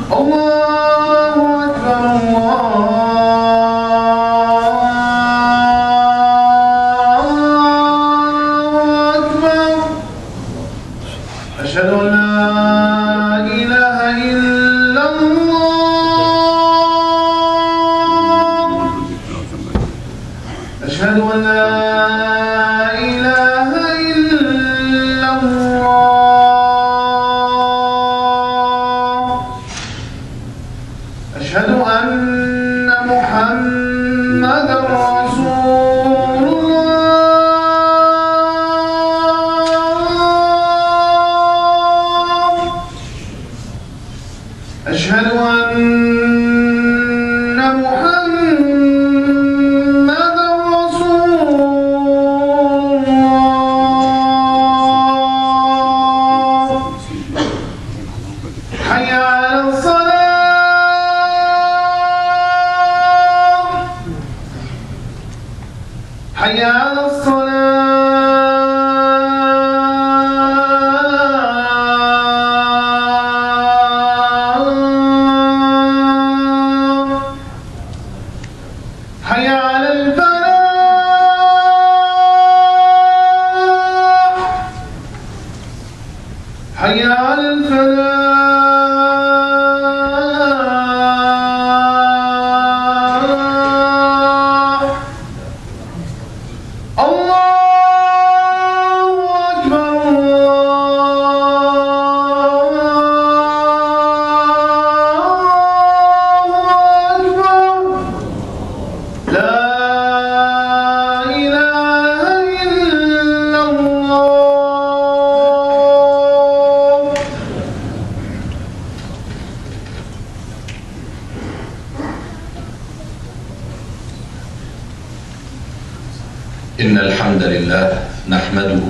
إن الحمد لله نحمده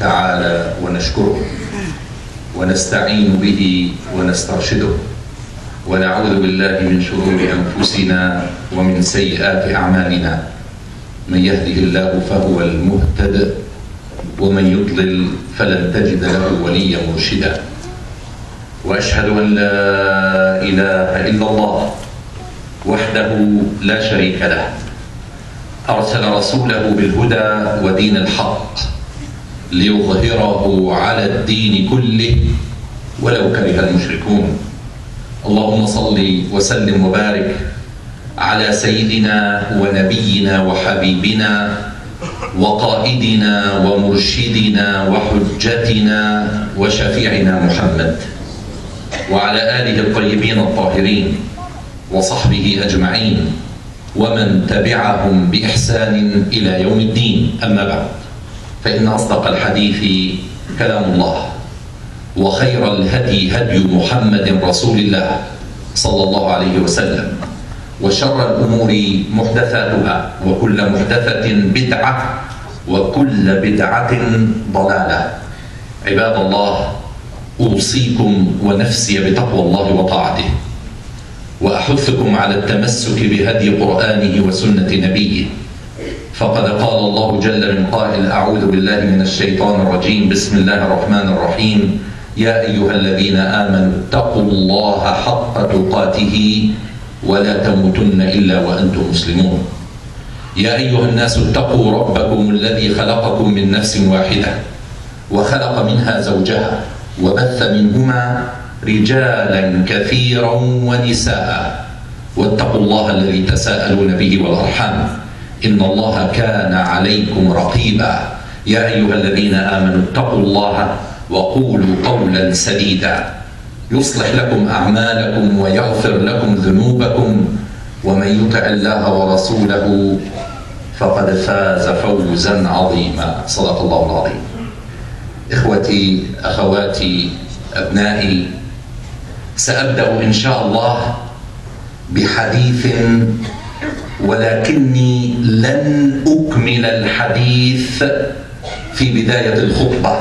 تعالى ونشكره ونستعين به ونسترشده ونعوذ بالله من شرور أنفسنا ومن سيئات أعمالنا. من يهده الله فهو المهتد ومن يضلل فلن تجد له وليا مرشدا. وأشهد أن لا إله إلا الله وحده لا شريك له أرسل رسوله بالهدى ودين الحق ليظهره على الدين كله ولو كره المشركون. اللهم صل وسلم وبارك على سيدنا ونبينا وحبيبنا وقائدنا ومرشدنا وحجتنا وشفيعنا محمد وعلى آله الطيبين الطاهرين وصحبه أجمعين ومن تبعهم بإحسان إلى يوم الدين. أما بعد، فإن أصدق الحديث كلام الله، وخير الهدي هدي محمد رسول الله صلى الله عليه وسلم، وشر الأمور محدثاتها، وكل محدثة بدعة، وكل بدعة ضلالة. عباد الله، أوصيكم ونفسي بتقوى الله وطاعته، وأحثكم على التمسك بهدي قرآنه وسنة نبيه. فقد قال الله جل من قائل: أعوذ بالله من الشيطان الرجيم، بسم الله الرحمن الرحيم. يا أيها الذين آمنوا اتقوا الله حق تقاته ولا تموتن إلا وأنتم مسلمون. يا أيها الناس اتقوا ربكم الذي خلقكم من نفس واحدة وخلق منها زوجها وبث منهما رجالا كثيرا ونساء، واتقوا الله الذي تساءلون به والأرحام إن الله كان عليكم رقيبا. يا أيها الذين آمنوا اتقوا الله وقولوا قولا سديدا يصلح لكم أعمالكم ويغفر لكم ذنوبكم، ومن يطع الله ورسوله فقد فاز فوزا عظيما. صدق الله العظيم. إخوتي، أخواتي، أبنائي، سأبدأ إن شاء الله بحديث، ولكني لن أكمل الحديث في بداية الخطبة،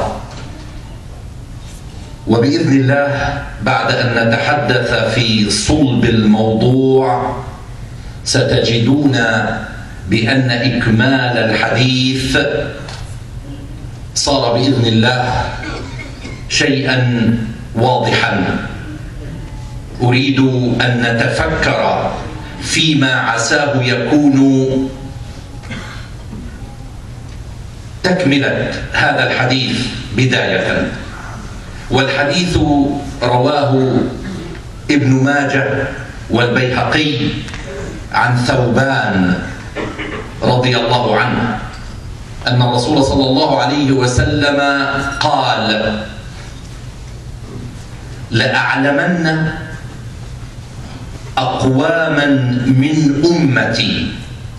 وبإذن الله بعد أن نتحدث في صلب الموضوع ستجدون بأن إكمال الحديث صار بإذن الله شيئا واضحا. أريد أن نتفكر فيما عساه يكون تكملة هذا الحديث بداية. والحديث رواه ابن ماجه والبيهقي عن ثوبان رضي الله عنه أن الرسول صلى الله عليه وسلم قال: لأعلمن أقواما من أمتي،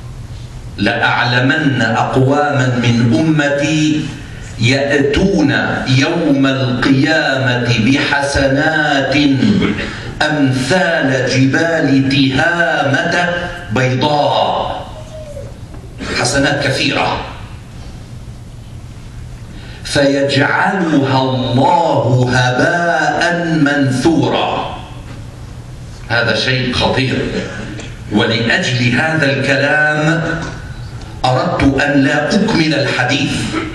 لأعلمن أقواما من أمتي يأتون يوم القيامة بحسنات أمثال جبال تهامة بيضاء، حسنات كثيرة، فيجعلها الله هباء منثورا. هذا شيء خطير، ولأجل هذا الكلام أردت أن لا أكمل الحديث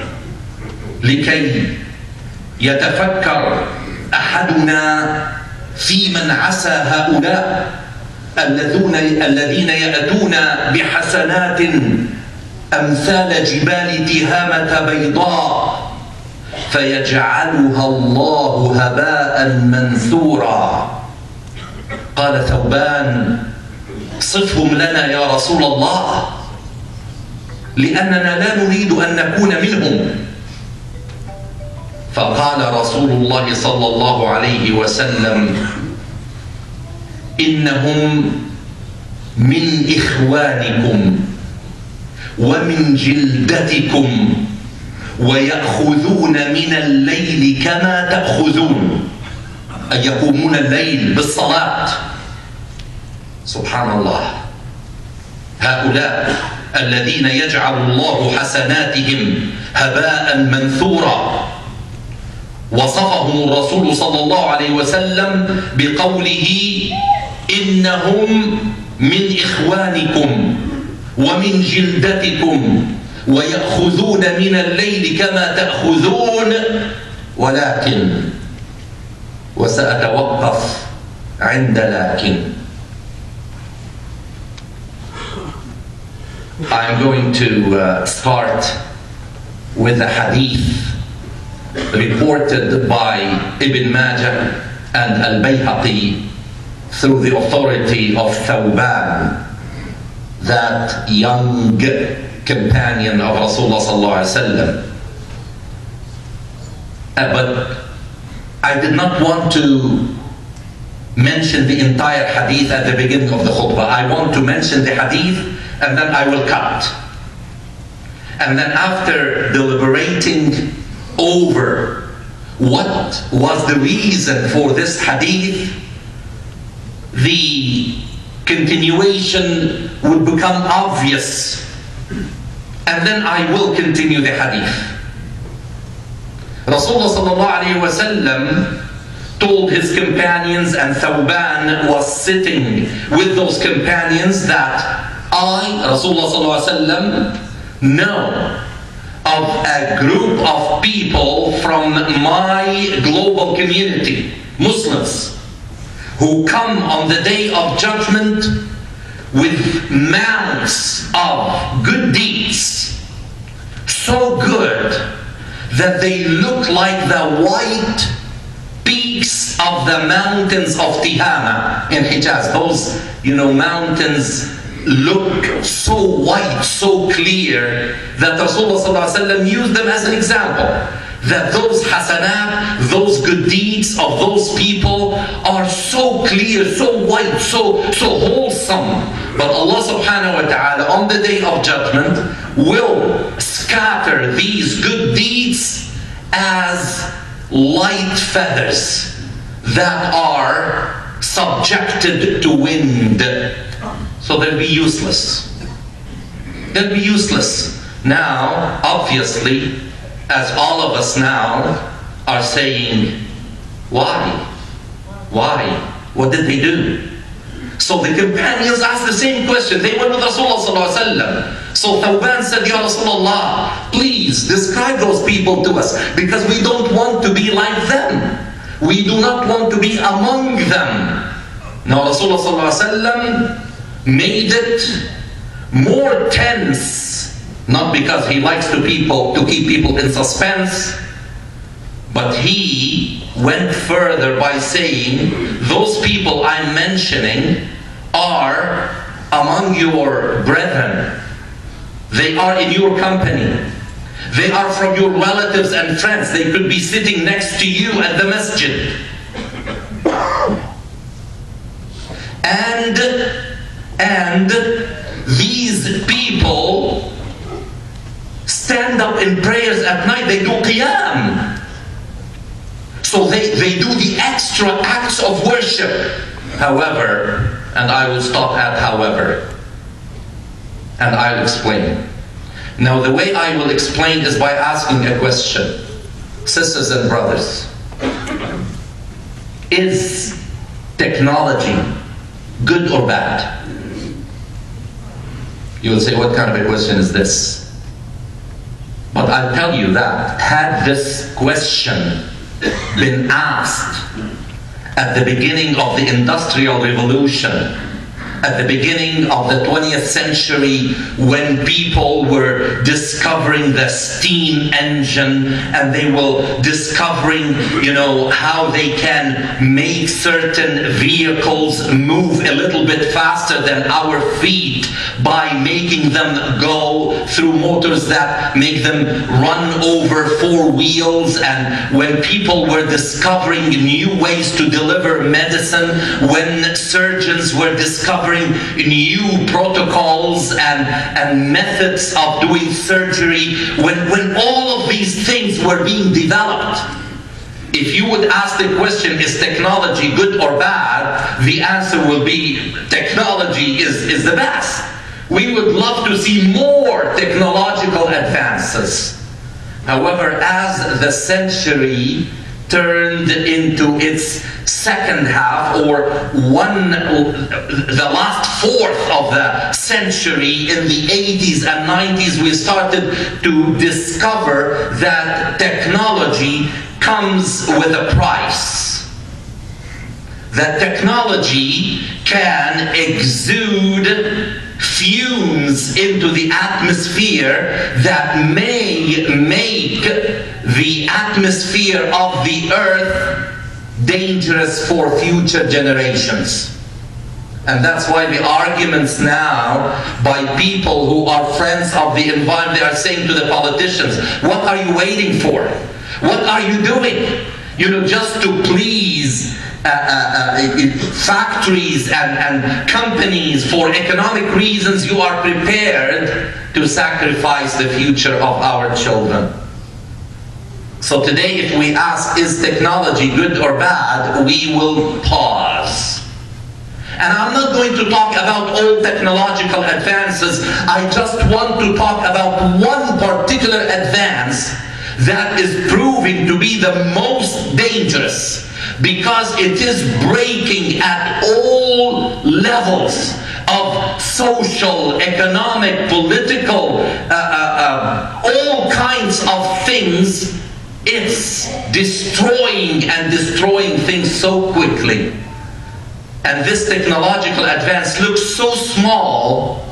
لكي يتفكر أحدنا في من عسى هؤلاء الذين يأتون بحسنات أمثال جبال تهامة بيضاء فيجعلها الله هباء منثورا. قال ثوبان: صفهم لنا يا رسول الله، لأننا لا نريد أن نكون منهم. فقال رسول الله صلى الله عليه وسلم: إنهم من إخوانكم ومن جلدتكم ويأخذون من الليل كما تأخذون، أي يقومون الليل بالصلاة. سبحان الله، هؤلاء الذين يجعل الله حسناتهم هباء منثورا وصفهم الرسول صلى الله عليه وسلم بقوله: إنهم من إخوانكم ومن جلدتكم ويأخذون من الليل كما تأخذون. ولكن، وسأتوقف عند لكن. I'm going to start with a hadith reported by Ibn Majah and Al-Bayhaqi through the authority of Thawban, that young companion of Rasulullah sallallahu alaihi wasallam. But I did not want to mention the entire hadith at the beginning of the khutbah. I want to mention the hadith and then I will cut. And then after deliberating over what was the reason for this hadith, the continuation would become obvious. And then I will continue the hadith. Rasulullah sallallahu alayhi wa sallam told his companions, and Thawban was sitting with those companions, that I, Rasulullah sallallahu alayhi wa sallam, know of a group of people from my global community, Muslims, who come on the day of judgment with mounts of good deeds, so good that they look like the white peaks of the mountains of Tihama in Hijaz. Those, mountains look so white, so clear, that Rasulullah used them as an example. That those hasanat, those good deeds of those people are so clear, so white, so wholesome. But Allah subhanahu wa ta'ala on the day of judgment will scatter these good deeds as light feathers that are subjected to wind. So they'll be useless. They'll be useless. Now, obviously, as all of us now are saying, why? Why? What did they do? So the companions asked the same question. They went with Rasulullah sallallahu alaihi wasallam. So Thawban said, Ya Rasulullah, please describe those people to us, because we don't want to be like them. We do not want to be among them. Now Rasulullah ﷺ made it more tense, not because he likes to keep people in suspense, but he went further by saying, those people I'm mentioning are among your brethren. They are in your company. They are from your relatives and friends. They could be sitting next to you at the masjid. And these people stand up in prayers at night. They do qiyam. So they do the extra acts of worship. However, and I will stop at however, and I'll explain. Now the way I will explain is by asking a question. Sisters and brothers, is technology good or bad? You will say, what kind of a question is this? But I'll tell you that had this question been asked at the beginning of the Industrial Revolution, at the beginning of the 20th century, when people were discovering the steam engine and they were discovering, how they can make certain vehicles move a little bit faster than our feet by making them go through motors that make them run over four wheels, and when people were discovering new ways to deliver medicine, when surgeons were discovering new protocols and methods of doing surgery, when all of these things were being developed, if you would ask the question, is technology good or bad? The answer will be, technology is the best. We would love to see more technological advances. However, as the century turned into its second half, or the last fourth of the century, in the 80s and 90s, we started to discover that technology comes with a price. That technology can exude fumes into the atmosphere that may make the atmosphere of the earth dangerous for future generations. And that's why the arguments now by people who are friends of the environment, they are saying to the politicians, what are you waiting for? What are you doing? Just to please factories and companies for economic reasons, you are prepared to sacrifice the future of our children. So today, if we ask, is technology good or bad, we will pause. And I'm not going to talk about all technological advances. I just want to talk about one particular advance that is proving to be the most dangerous, because it is breaking at all levels of social, economic, political, all kinds of things. It's destroying things so quickly. And this technological advance looks so small,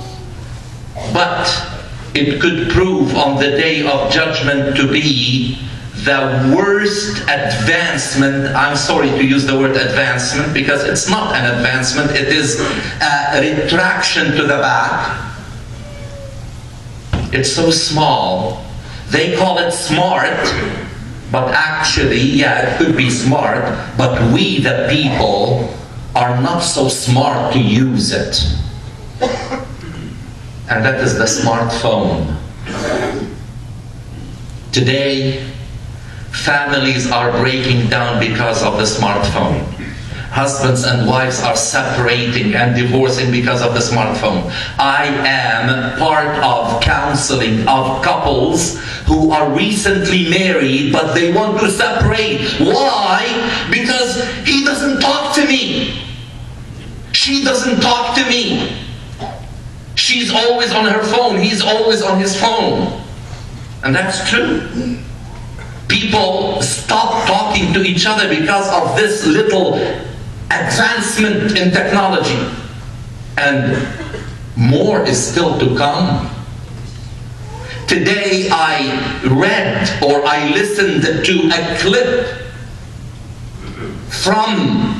but it could prove on the day of judgment to be the worst advancement. I'm sorry to use the word advancement, because it's not an advancement, it is a retraction to the back. It's so small. They call it smart, but actually, yeah, it could be smart, but we, the people, are not so smart to use it. And that is the smartphone. Today, families are breaking down because of the smartphone. Husbands and wives are separating and divorcing because of the smartphone. I am part of counseling of couples who are recently married, but they want to separate. Why? Because he doesn't talk to me. She doesn't talk to me. She's always on her phone. He's always on his phone. And that's true. People stop talking to each other because of this little advancement in technology, and more is still to come. Today I read or I listened to a clip from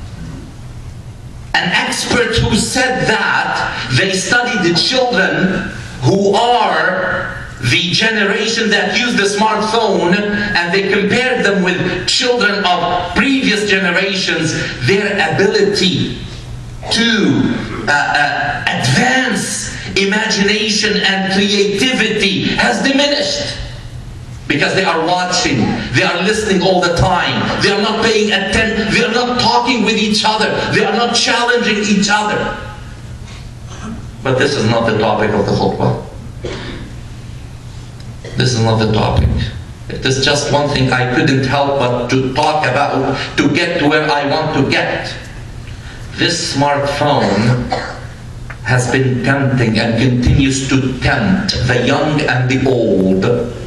an expert who said that they studied the children who are the generation that use the smartphone, and they compared them with children of previous generations. Their ability to advance imagination and creativity has diminished, because they are watching, they are listening all the time, they are not paying attention, they are not talking with each other, they are not challenging each other. But this is not the topic of the khutbah. This is not the topic. It is just one thing I couldn't help but to talk about, to get to where I want to get. This smartphone has been tempting and continues to tempt the young and the old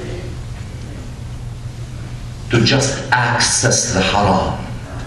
to just access the haram.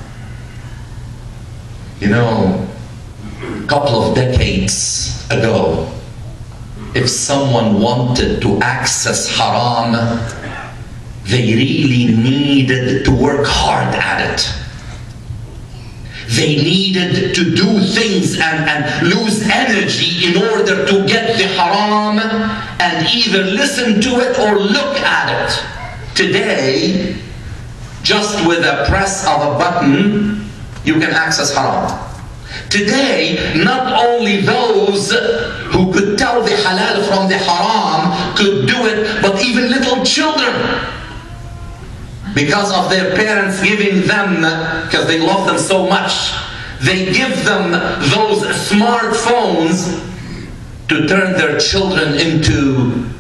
You know, a couple of decades ago, if someone wanted to access haram, they really needed to work hard at it. They needed to do things and lose energy in order to get the haram and either listen to it or look at it. Today, just with a press of a button, you can access haram. Today, not only those who could tell the halal from the haram could do it, but even little children, because of their parents giving them, because they love them so much, they give them those smartphones to turn their children into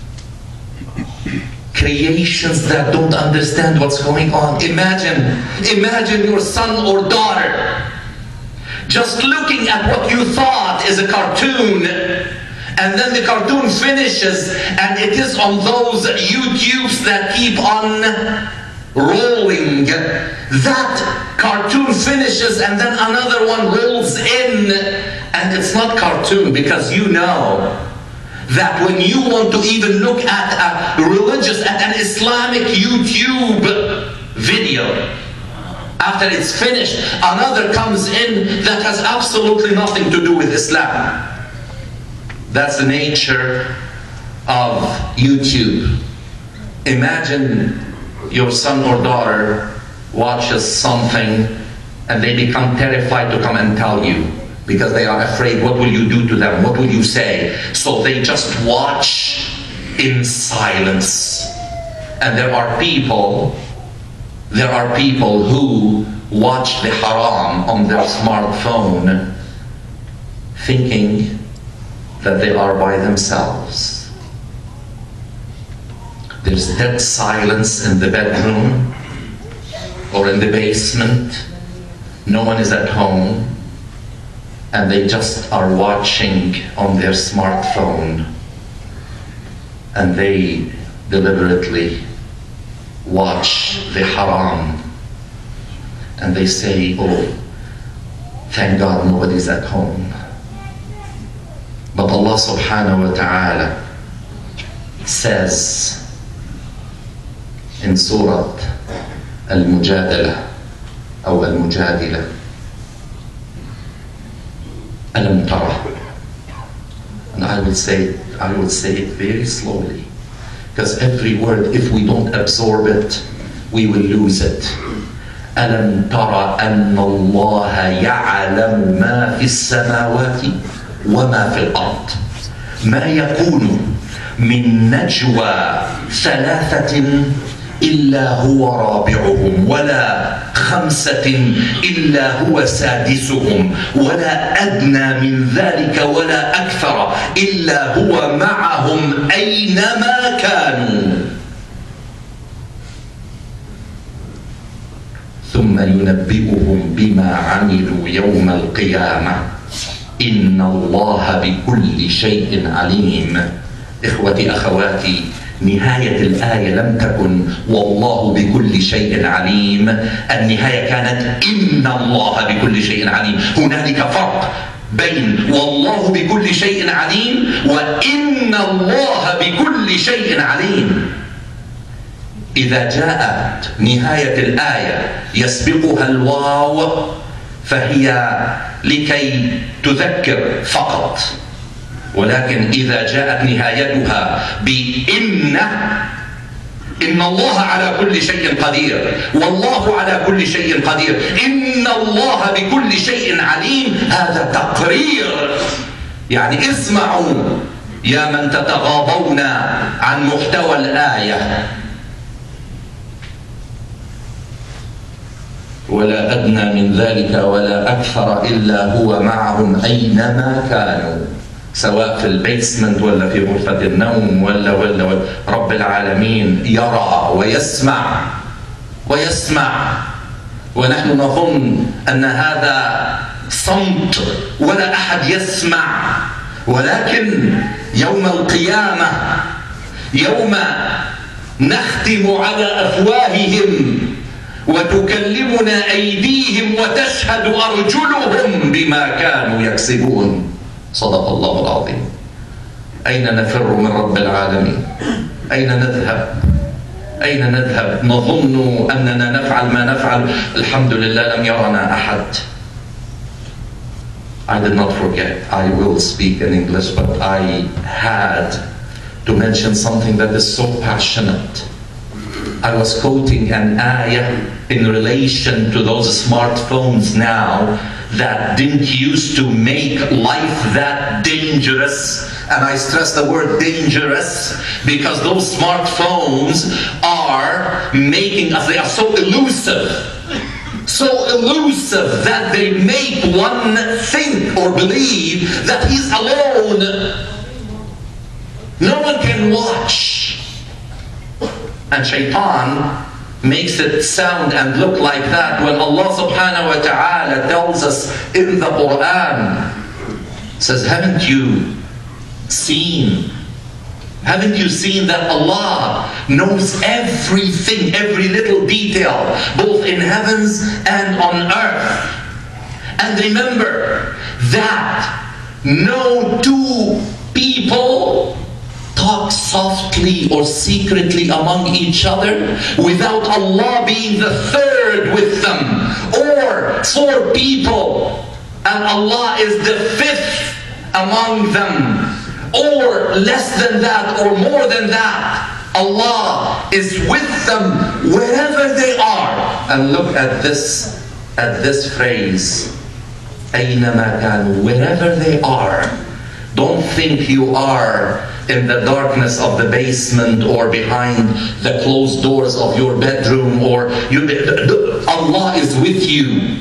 creations that don't understand what's going on. Imagine your son or daughter just looking at what you thought is a cartoon, and then the cartoon finishes and it is on those YouTubes that keep on rolling. That cartoon finishes and then another one rolls in, and it's not cartoon, because you know that when you want to even look at an Islamic YouTube video, after it's finished, another comes in that has absolutely nothing to do with Islam. That's the nature of YouTube. Imagine your son or daughter watches something and they become terrified to come and tell you, because they are afraid, what will you do to them? What will you say? So they just watch in silence. And there are people who watch the haram on their smartphone thinking that they are by themselves. There's dead silence in the bedroom or in the basement. No one is at home, and they just are watching on their smartphone, and they deliberately watch the haram, and they say, oh, thank God nobody's at home. But Allah subhanahu wa ta'ala says in Surah Al-Mujadala or Al-Mujadila, Alam tara. And I would say it very slowly, because every word, if we don't absorb it, we will lose it. ألم تر أن الله يعلم ما في السماوات وما في الأرض ما يكون من نجوى ثلاثة إلا هو رابعهم ولا خمسة إلا هو سادسهم ولا أدنى من ذلك ولا أكثر إلا هو معهم أينما كانوا ثم ينبئهم بما عملوا يوم القيامة إن الله بكل شيء عليم. إخوتي أخواتي نهاية الآية لم تكن والله بكل شيء عليم، النهاية كانت إن الله بكل شيء عليم. هنالك فرق بين والله بكل شيء عليم وإن الله بكل شيء عليم. إذا جاءت نهاية الآية يسبقها الواو فهي لكي تذكر فقط، ولكن إذا جاءت نهايتها بإن الله على كل شيء قدير، والله على كل شيء قدير، إن الله بكل شيء عليم، هذا تقرير. يعني اسمعوا يا من تتغاضون عن محتوى الآية. ولا أدنى من ذلك ولا أكثر إلا هو معهم أينما كانوا، سواء في البيسمنت ولا في غرفة النوم ولا رب العالمين يرى ويسمع ونحن نظن أن هذا صمت ولا أحد يسمع، ولكن يوم القيامة يوم نختم على أفواههم وتكلمنا أيديهم وتشهد أرجلهم بما كانوا يكسبون. صدق الله العظيم. أين نفر من رب العالمين؟ أين نذهب؟ نظن أننا نفعل ما نفعل. الحمد لله لم يرنا أحد. I did not forget. I will speak in English, but I had to mention something that is so passionate. I was quoting an ayah in relation to those smartphones now that didn't used to make life that dangerous. And I stress the word dangerous because those smartphones are making us, they are so elusive that they make one think or believe that he's alone. No one can watch. And shaitan makes it sound and look like that when Allah subhanahu wa ta'ala tells us in the Quran, says, haven't you seen that Allah knows everything, every little detail, both in heavens and on earth? And remember that no two people talk softly or secretly among each other without Allah being the third with them, or 4 people and Allah is the 5th among them, or less than that or more than that. Allah is with them wherever they are. And look at this phrase, أينما كانوا, wherever they are. Don't think you are in the darkness of the basement or behind the closed doors of your bedroom, or Allah is with you.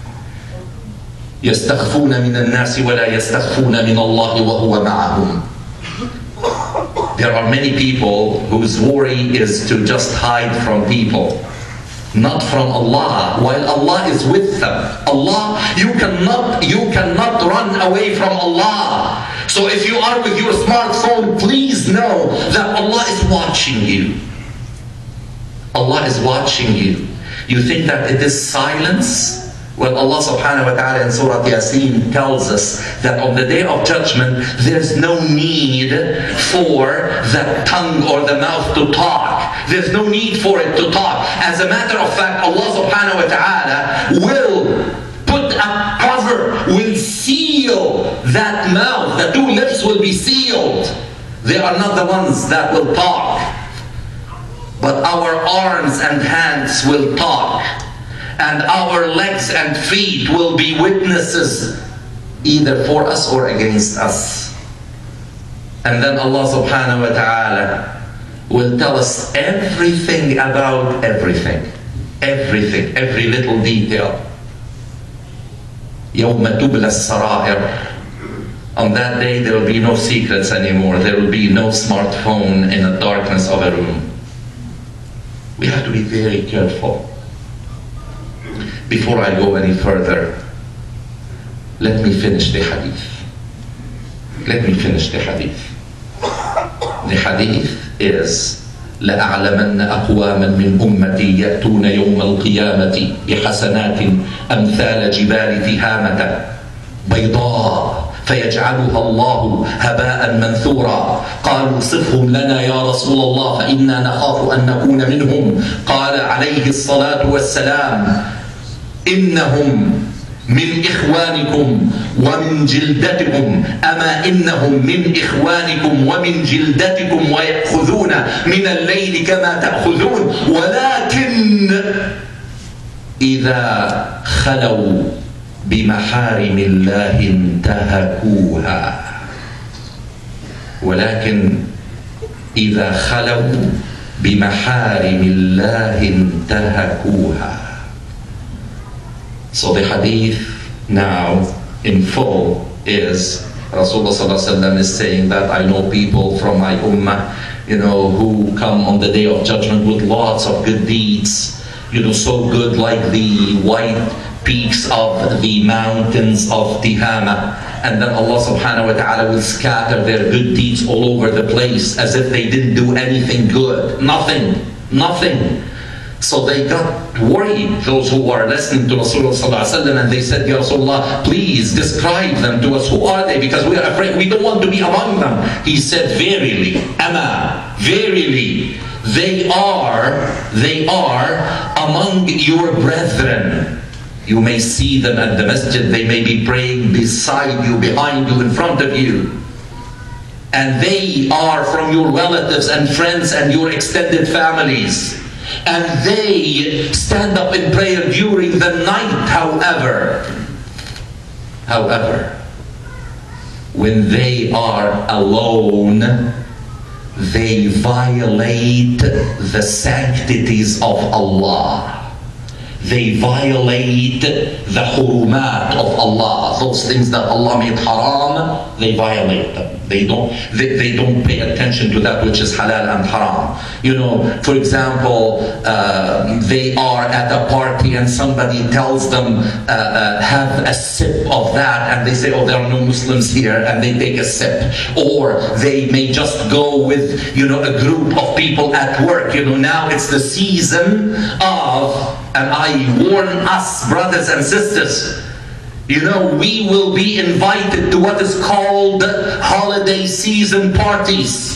يستخفون من الناس ولا يستخفون من الله وهو معهم. There are many people whose worry is to just hide from people, not from Allah, while Allah is with them. Allah, you cannot run away from Allah. So if you are with your smartphone, please know that Allah is watching you. Allah is watching you. You think that it is silence? Well, Allah subhanahu wa ta'ala in Surah Yasin tells us that on the day of judgment, there's no need for the tongue or the mouth to talk. There's no need for it to talk. As a matter of fact, Allah subhanahu wa ta'ala will put a cover, will seal that mouth. The 2 lips will be sealed. They are not the ones that will talk, but our arms and hands will talk. And our legs and feet will be witnesses either for us or against us. And then Allah subhanahu wa ta'ala will tell us everything about everything. Everything, every little detail. يَوْمَ تُبْلَى السَّرَائِرُ. On that day there will be no secrets anymore. There will be no smartphone in the darkness of a room. We have to be very careful. Before I go any further, let me finish the hadith. The hadith is لأعلمن أقواما من أمتي يأتون يوم القيامة بحسنات أمثال جبال تهامة بيضاء فيجعلها الله هباء منثورا. قالوا صفهم لنا يا رسول الله فإنا نخاف أن نكون منهم. قال عليه الصلاة والسلام إنهم من إخوانكم ومن جلدتكم، أما إنهم من إخوانكم ومن جلدتكم ويأخذون من الليل كما تأخذون، ولكن إذا خلوا بمحارم الله انتهكوها. ولكن إذا خلوا بمحارم الله انتهكوها. So the hadith now in full is Rasulullah sallallahu alaihi wasallam is saying that I know people from my ummah, who come on the day of judgment with lots of good deeds, so good like the white peaks of the mountains of Tihama, and then Allah subhanahu wa ta'ala will scatter their good deeds all over the place as if they didn't do anything good. Nothing. So they got worried, those who are listening to Rasulullah sallallahu alaihi wasallam, and they said, Ya Rasulullah, please describe them to us. Who are they? Because we are afraid, we don't want to be among them. He said, verily, ama, verily, they are among your brethren. You may see them at the masjid, they may be praying beside you, behind you, in front of you. And they are from your relatives and friends and your extended families. And they stand up in prayer during the night. However, when they are alone, they violate the sanctities of Allah. They violate the hurumat of Allah. Those things that Allah made haram, they violate them. They don't pay attention to that which is halal and haram. For example, they are at a party and somebody tells them, have a sip of that, and they say, oh, there are no Muslims here, and they take a sip. Or they may just go with, a group of people at work. Now it's the season of, and I warn us, brothers and sisters, we will be invited to what is called holiday season parties.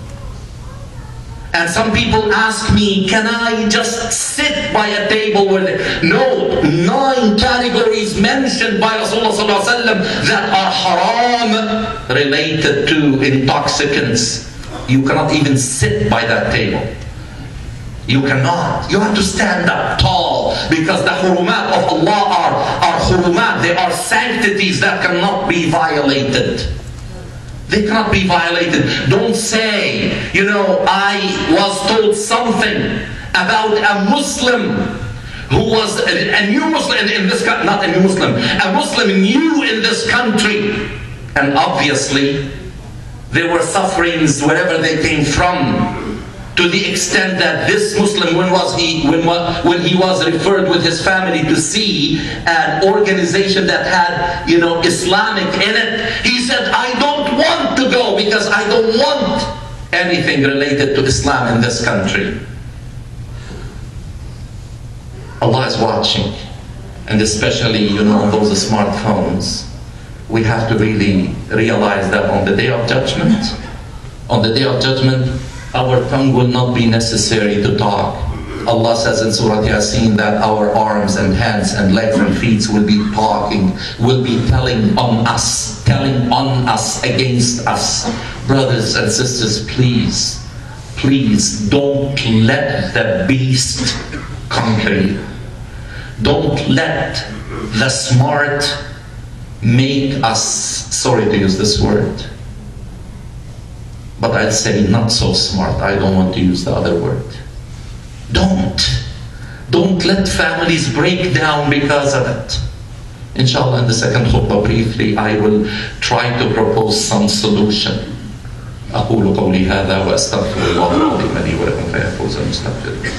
And some people ask me, can I just sit by a table where no, 9 categories mentioned by Rasulullah sallallahu alaihi wasallam that are haram related to intoxicants. You cannot even sit by that table. You cannot. You have to stand up tall, because the hurumat of Allah are hurumat. They are sanctities that cannot be violated. They cannot be violated. Don't say, I was told something about a Muslim who was a new Muslim in this country, not a new Muslim, a Muslim new in this country. And obviously, there were sufferings wherever they came from, to the extent that this Muslim, when he was referred with his family to see an organization that had, Islamic in it, he said, I don't want to go because I don't want anything related to Islam in this country. Allah is watching, and especially, on those smartphones, we have to really realize that on the day of judgment, our tongue will not be necessary to talk. Allah says in Surah Yasin that our arms and hands and legs and feet will be talking, will be telling on us against us. Brothers and sisters, please don't let the beast conquer you. Don't let the smart make us, sorry to use this word, but I'd say not so smart. I don't want to use the other word. Don't let families break down because of it. Inshallah, in the second khutbah, briefly, I will try to propose some solution. أقول قولي هذا وأستغفر الله العظيم لي ولكم فيا فوز المستغفرين.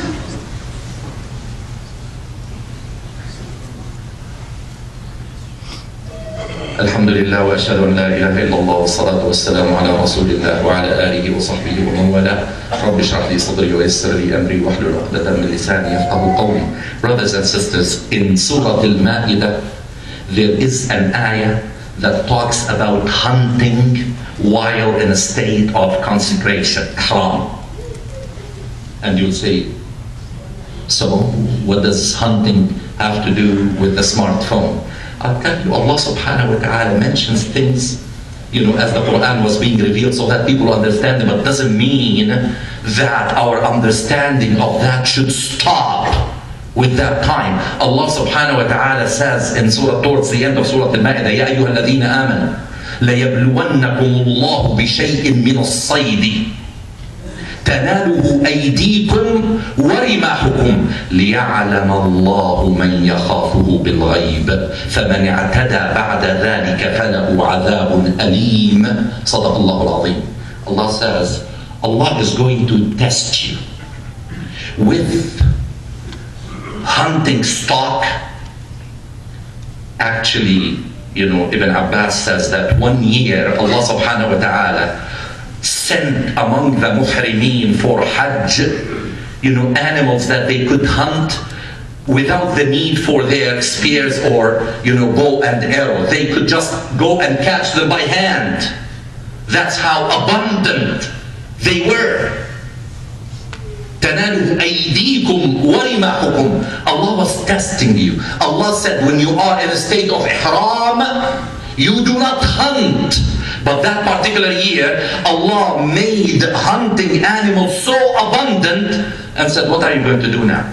الحمد لله وأشهد أن لا إله إلا الله والصلاة والسلام على رسول الله وعلى آله وصحبه ومن والاه. رب اشرح لي صدري ويسر لي أمري واحلل عقدة من لساني يفقهوا قولي. Brothers and sisters, in Surah Al-Ma'idah, there is an ayah that talks about hunting while in a state of consecration, ihram. And you'll say, so what does hunting have to do with the smartphone? I'll tell you, Allah subhanahu wa ta'ala mentions things, as the Quran was being revealed so that people understand them, but doesn't mean that our understanding of that should stop with that time. Allah subhanahu wa ta'ala says in towards the end of Surah Al-Ma'idah, يَا أَيُّهَا الَّذِينَ آمَنُوا لَيَبْلُوَنَّكُمُ اللَّهُ بِشَيْءٍ مِّنَ الصَّيْدِ تناله أيديكم ورماحكم ليعلم الله من يخافه بالغيب فمن اعتدى بعد ذلك فله عذاب أليم. صدق الله العظيم. Allah says, Allah is going to test you with hunting stock. Actually, Ibn Abbas says that 1 year Allah subhanahu wa ta'ala sent among the muhrimeen for Hajj, animals that they could hunt without the need for their spears or, bow and arrow. They could just go and catch them by hand. That's how abundant they were. تَنَالُوا أَيْدِيكُمْ وَرِمَاحُكُمْ. Allah was testing you. Allah said, when you are in a state of ihram, you do not hunt. But that particular year, Allah made hunting animals so abundant and said, what are you going to do now?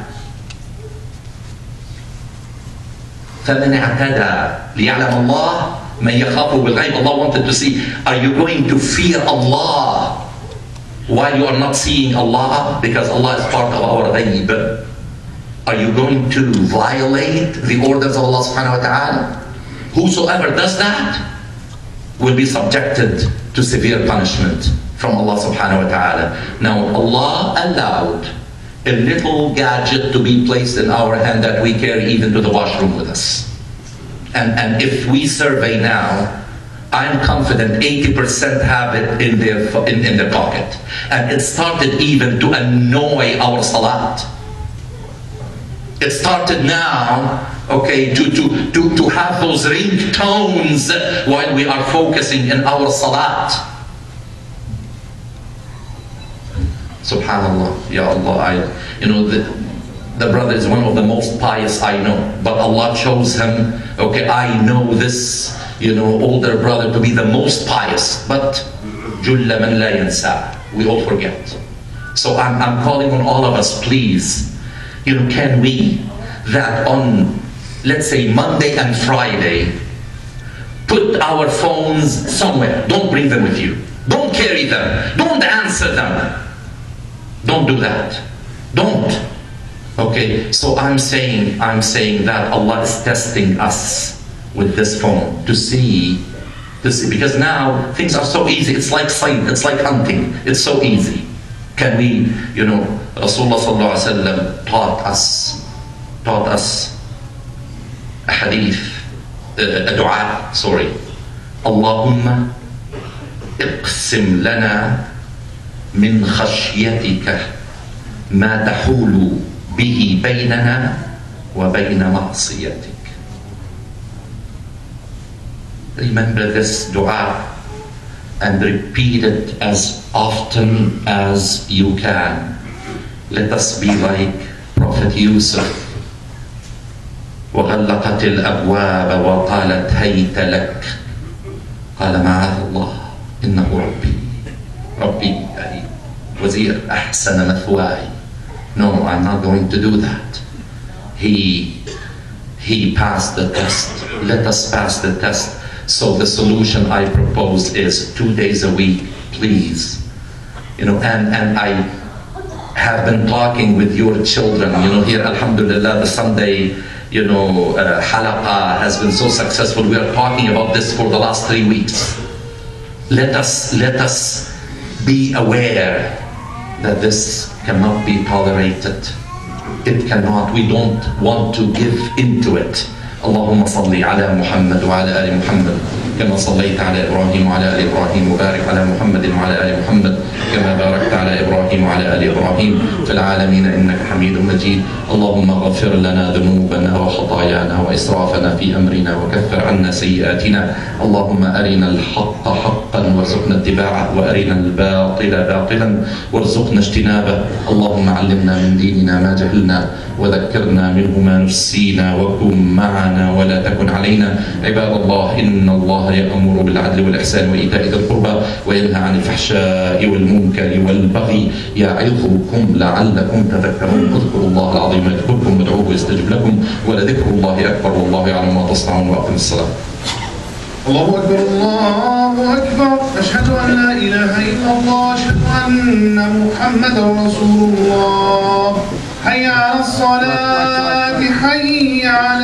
فَمَنْ اعْتَدَى لِيَعْلَمَ اللَّهُ مَنْ يَخَافُ بِالْغَيْبِ. Allah wanted to see, are you going to fear Allah while you are not seeing Allah? Because Allah is part of our ghaib. Are you going to violate the orders of Allah subhanahu wa ta'ala? Whosoever does that will be subjected to severe punishment from Allah subhanahu wa ta'ala. Now, Allah allowed a little gadget to be placed in our hand that we carry even to the washroom with us. And if we survey now, I'm confident 80% have it in their pocket. And it started even to annoy our salat. It started now, to have those ringtones while we are focusing in our salat. Subhanallah, Ya Allah, the brother is one of the most pious I know, but Allah chose him. I know this, older brother to be the most pious, but Julla man la yansa, we all forget. So I'm calling on all of us, please. Can we, that on, let's say, Monday and Friday, put our phones somewhere. Don't bring them with you. Don't carry them. Don't answer them. Don't do that. Don't. So I'm saying that Allah is testing us with this phone to see, because now things are so easy. It's like sight. It's like hunting. It's so easy. Can we, Rasulullah sallallahu alaihi wasallam taught us a hadith, a dua, Allahumma iqsim lana min khashyatika ma tahulu bihi baynana wa bayna ma'siyatik. Remember this dua and repeat it as often as you can. Let us be like Prophet Yusuf. وغلقت الأبواب وقالت هيت لك قال معاذ الله إنه ربي وزير أحسن مثواي. No, I'm not going to do that. He passed the test. Let us pass the test. So the solution I propose is 2 days a week, please. And I have been talking with your children. Here, alhamdulillah, the Sunday, halaqa has been so successful. We are talking about this for the last 3 weeks. Let us be aware that this cannot be tolerated. It cannot. We don't want to give into it. اللهم صل على محمد وعلى آل محمد كما صليت على إبراهيم وعلى آل إبراهيم، وبارك على محمد وعلى آل محمد كما باركت على إبراهيم وعلى آل إبراهيم في العالمين إنك حميد مجيد. اللهم اغفر لنا ذنوبنا وخطايانا وإسرافنا في أمرنا وكفر عنا سيئاتنا. اللهم أرنا الحق حقا وارزقنا اتباعه، وأرنا الباطل باطلا وارزقنا اجتنابه. اللهم علمنا من ديننا ما جهلنا وذكرنا منه ما نسينا، وكن معنا ولا تكن علينا. عباد الله، إن الله يأمر بالعدل والإحسان وإيتاء ذي القربى وينهى عن الفحشاء والمنكر والبغي يعظكم لعلكم تذكرون. اذكروا الله العظيم يذكركم وادعوه يستجب لكم، ولذكر الله أكبر والله يعلم ما تصنعون. وأقم الصلاة. الله أكبر الله أكبر. أشهد أن لا إله إلا الله، أشهد أن محمدا رسول الله. حي على الصلاة، حي على